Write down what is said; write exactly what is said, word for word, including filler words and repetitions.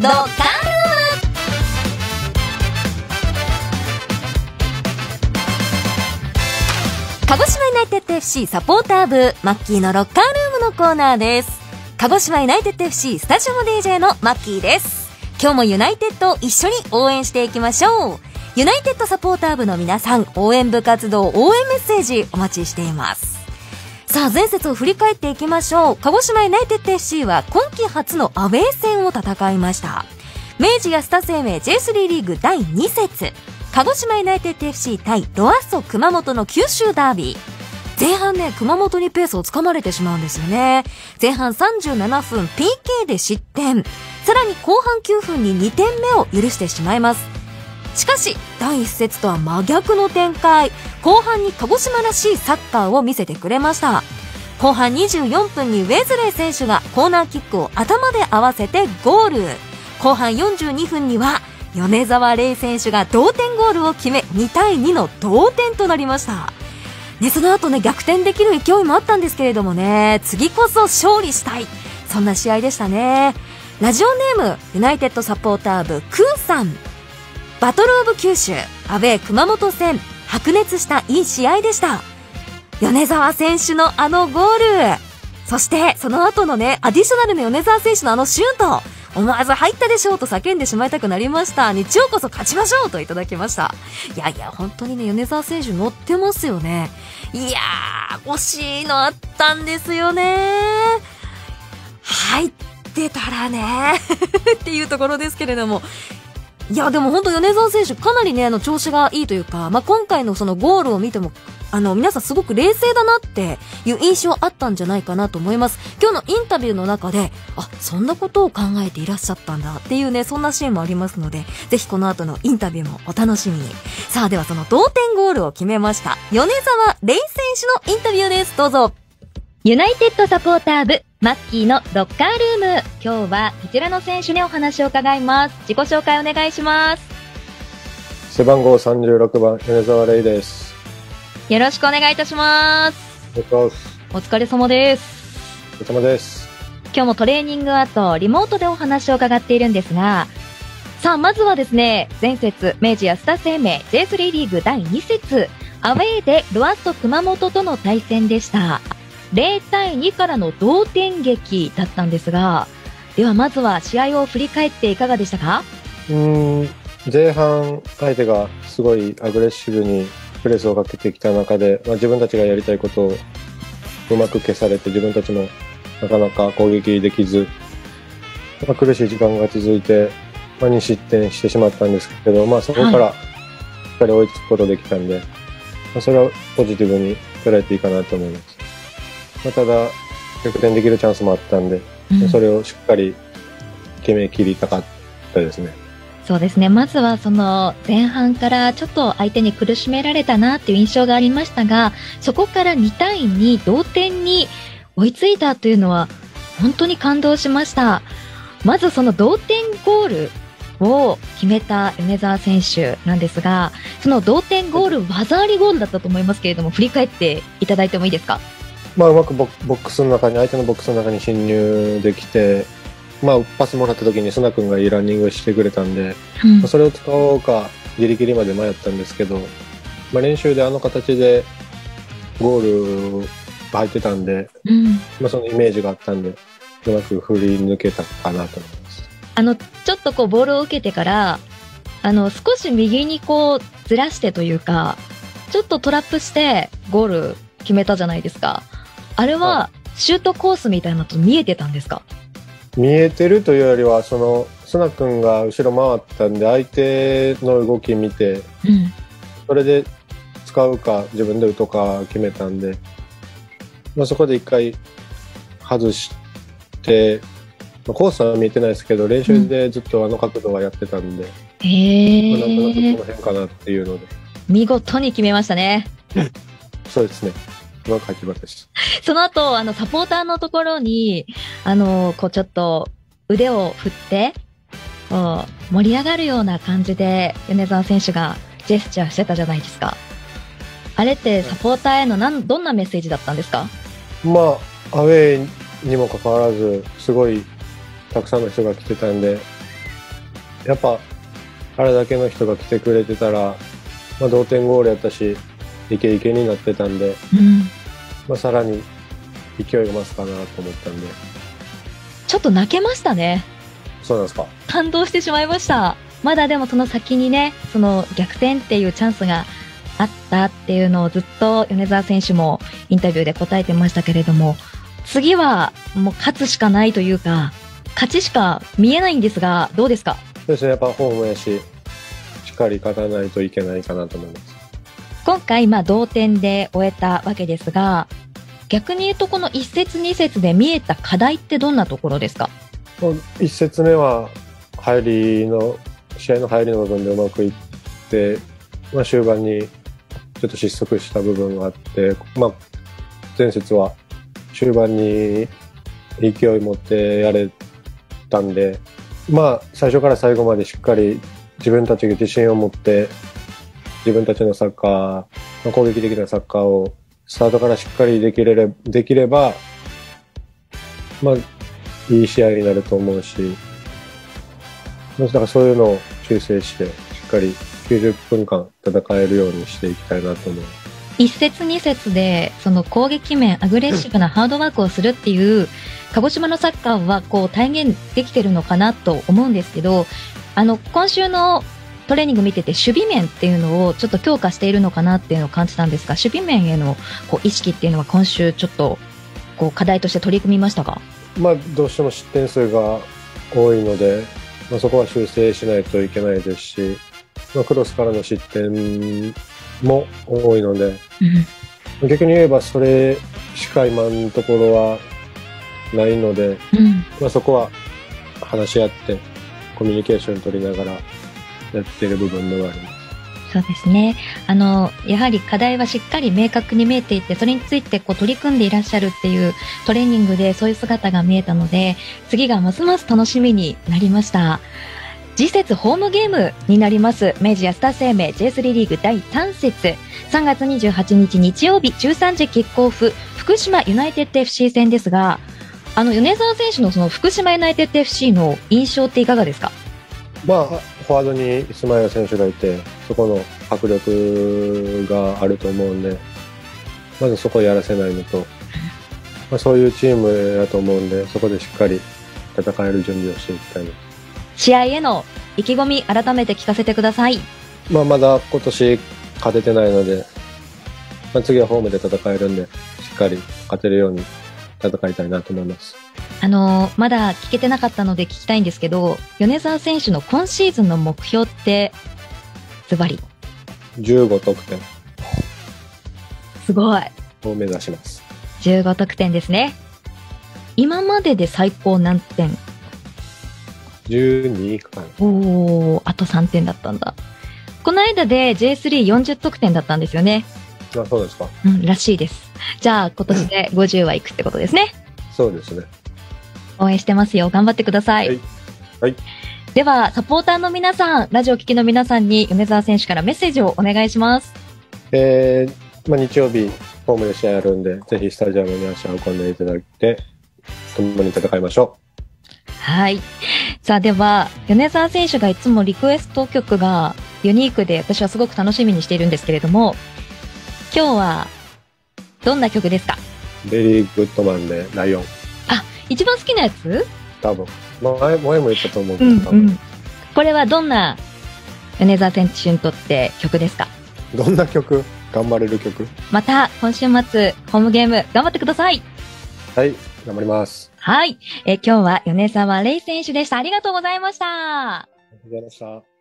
ドッカンルーム。鹿児島ユナイテッド エフシー サポーター部マッキーのロッカールームのコーナーです。鹿児島ユナイテッド エフシー スタジオ ディージェー のマッキーです。今日もユナイテッドを一緒に応援していきましょう。ユナイテッドサポーター部の皆さん、応援部活動応援メッセージお待ちしています。さあ、前節を振り返っていきましょう。鹿児島ユナイテッド エフシー は今季初のアウェー戦を戦いました。明治安田生命 ジェイスリー リーグだいに節、鹿児島ユナイテッド エフシー 対ロアッソ熊本の九州ダービー。前半ね、熊本にペースをつかまれてしまうんですよね。前半さんじゅうななふん ピーケー で失点、さらに後半きゅうふんににてんめを許してしまいます。しかしだいいち節とは真逆の展開、後半に鹿児島らしいサッカーを見せてくれました。後半にじゅうよんぷんにウェズレー選手がコーナーキックを頭で合わせてゴール。後半よんじゅうにふんには米澤玲選手が同点ゴールを決め、にたいにの同点となりました。ね、その後ね、逆転できる勢いもあったんですけれどもね、次こそ勝利したい、そんな試合でしたね。ラジオネームユナイテッドサポーター部クーさん。バトルオブ九州アウェー熊本戦、白熱したいい試合でした。米澤選手のあのゴール、そしてその後のね、アディショナルの米澤選手のあのシュート、思わず入ったでしょうと叫んでしまいたくなりました。日曜こそ勝ちましょうといただきました。いやいや、本当にね、米澤選手乗ってますよね。いやー、惜しいのあったんですよね。入ってたらねっていうところですけれども、いやでも本当米澤選手かなりね、あの調子がいいというか、まあ、今回のそのゴールを見てもあの皆さんすごく冷静だなっていう印象あったんじゃないかなと思います。今日のインタビューの中で、あ、そんなことを考えていらっしゃったんだっていうね、そんなシーンもありますので、ぜひこの後のインタビューもお楽しみに。さあ、ではその同点ゴールを決めました米澤玲選手のインタビューです。どうぞ。 ユナイテッドサポーター部マッキーのロッカールーム、今日はこちらの選手にお話を伺います。自己紹介お願いします。 背番号さんじゅうろくばん米澤玲です。 よろしくお願いいたします。 お願いします。 お疲れ様です。 お疲れ様です。 今日もトレーニング後リモートでお話を伺っているんですが、さあまずはですね、前節明治安田生命 ジェイスリー リーグだいに節、アウェーでロアッソ熊本との対戦でした。ゼロたいにからの同点劇だったんですが、ではまずは試合を振り返っていかがでしたか？ うーん、前半相手がすごいアグレッシブにプレスをかけてきた中で、まあ、自分たちがやりたいことをうまく消されて、自分たちもなかなか攻撃できず、まあ、苦しい時間が続いて、まあ、に失点してしまったんですけど、まあ、そこからしっかり追いつくことできたんで、はい、まあ、それはポジティブに捉えていいかなと思います。まあ、ただ逆転できるチャンスもあったんで、うん、それをしっかり決めきりたかったですね。 そうですね、まずはその前半からちょっと相手に苦しめられたなっていう印象がありましたが、そこからにたいに同点に追いついたというのは本当に感動しました。まずその同点ゴールを決めた米澤選手なんですが、その同点ゴール、技ありゴールだったと思いますけれども、振り返っていただいてもいいですか？ まあ、うまくボックスの中に、相手のボックスの中に侵入できて、まあ、パスもらった時にスナ君がいいランニングしてくれたんで、うん、まあ、それを使おうかギリギリまで迷ったんですけど、まあ、練習であの形でゴール入ってたんで、うん、まあ、そのイメージがあったんで、うまく振り抜けたかなと思います。 あのちょっとこうボールを受けてからあの少し右にこうずらしてというか、ちょっとトラップしてゴール決めたじゃないですか。あれはシュートコースみたいなのと見えてたんですか？ 見えてるというよりは、そのスナ君が後ろ回ったんで相手の動き見て、うん、それで使うか自分で打とうか決めたんで、まあ、そこで一回外して、まあ、コースは見えてないですけど練習でずっとあの角度はやってたんで、うん、へまあ、なんとなくこの辺かなっていうので見事に決めましたね。 そうですね、うまく入ってましたし、 その後あのサポーターのところにあのこうちょっと腕を振ってこう盛り上がるような感じで米澤選手がジェスチャーしてたじゃないですか。あれってサポーターへのなんどんなメッセージだったんですか？ まあアウェーにもかかわらずすごいたくさんの人が来てたんで、 やっぱ、あれだけの人が来てくれてたら、まあ、同点ゴールやったし、イケイケになってたんで、 うん。 まあ、さらに勢いが増すかなと思ったんで。 ちょっと泣けましたね。 そうなんですか。 感動してしまいました。まだでもその先にね、その逆転っていうチャンスがあったっていうのをずっと米澤選手もインタビューで答えてましたけれども、次はもう勝つしかないというか、勝ちしか見えないんですが、どうですか？ そうですね、やっぱホームやし、しっかり勝たないといけないかなと思います。 今回、まあ同点で終えたわけですが、逆に言うとこの一節二節で見えた課題ってどんなところですか？ 一節目は入りの試合の入りの部分でうまくいって、まあ、終盤にちょっと失速した部分があって、まあ、前節は終盤に勢い持ってやれたんで、まあ最初から最後までしっかり自分たちが自信を持って自分たちのサッカー、まあ、攻撃的なサッカーをスタートからしっかりできれれできれば、まあいい試合になると思うし、だからそういうのを修正してしっかりきゅうじゅっぷんかん戦えるようにしていきたいなと思う。 一節二節でその攻撃面アグレッシブなハードワークをするっていう鹿児島のサッカーはこう体現できてるのかなと思うんですけど、あの今週のトレーニング見てて守備面っていうのをちょっと強化しているのかなっていうのを感じたんですが、守備面へのこう意識っていうのは今週ちょっとこう課題として取り組みましたか？ まあどうしても失点数が多いので、まあ、そこは修正しないといけないですし、まあ、クロスからの失点も多いので、うん、逆に言えばそれしか今のところはないので、うん、まあ、そこは話し合ってコミュニケーション取りながらやっている部分ではあります。 そうですね。あの、やはり課題はしっかり明確に見えていて、それについてこう取り組んでいらっしゃるっていうトレーニングでそういう姿が見えたので、次がますます楽しみになりました。次節ホームゲームになります。明治安田生命 ジェイスリー リーグだいさん節。さんがつにじゅうはちにち日曜日じゅうさんじキックオフ、福島ユナイテッド エフシー 戦ですが、あの、米澤選手のその福島ユナイテッド エフシー の印象っていかがですか？ まあ、フォワードにイスマイラ選手がいて、そこの迫力があると思うんで、まずそこをやらせないのと、まあ、そういうチームだと思うんで、そこでしっかり戦える準備をしていきたいです。 試合への意気込み、改めて聞かせてください。 まあ、まだ今年勝ててないので、まあ、次はホームで戦えるんで、しっかり勝てるように戦いたいなと思います。 あのー、まだ聞けてなかったので聞きたいんですけど、米澤選手の今シーズンの目標ってズバリじゅうごとくてん。 すごい。 を目指します。 じゅうごとくてんですね。今までで最高何点？ じゅうにかな。 おー、あとさんてんだったんだ。この間で ジェイスリーよんじゅうとくてんだったんですよね。 あ、そうですか。 うん、らしいです。じゃあ今年でごじゅうはいくってことですね。 そうですね。 応援してますよ。頑張ってください。 はい。はい。 では、サポーターの皆さん、ラジオ聴きの皆さんに米澤選手からメッセージをお願いします。 えー、まあ、日曜日、ホームで試合あるんで、ぜひスタジアムに足を運んでいただいて、共に戦いましょう。はい。さあ、では、米澤選手がいつもリクエスト曲がユニークで、私はすごく楽しみにしているんですけれども、今日は、どんな曲ですか？ ベリーグッドマンでライオン。 あ、一番好きなやつ？ 多分。前、前も言ったと思うけど、 うんうん、これはどんな米澤選手にとって曲ですか？ どんな曲？頑張れる曲？ また今週末ホームゲーム頑張ってください。 はい、頑張ります。 はい、え今日は米澤玲選手でした。ありがとうございました。 ありがとうございました。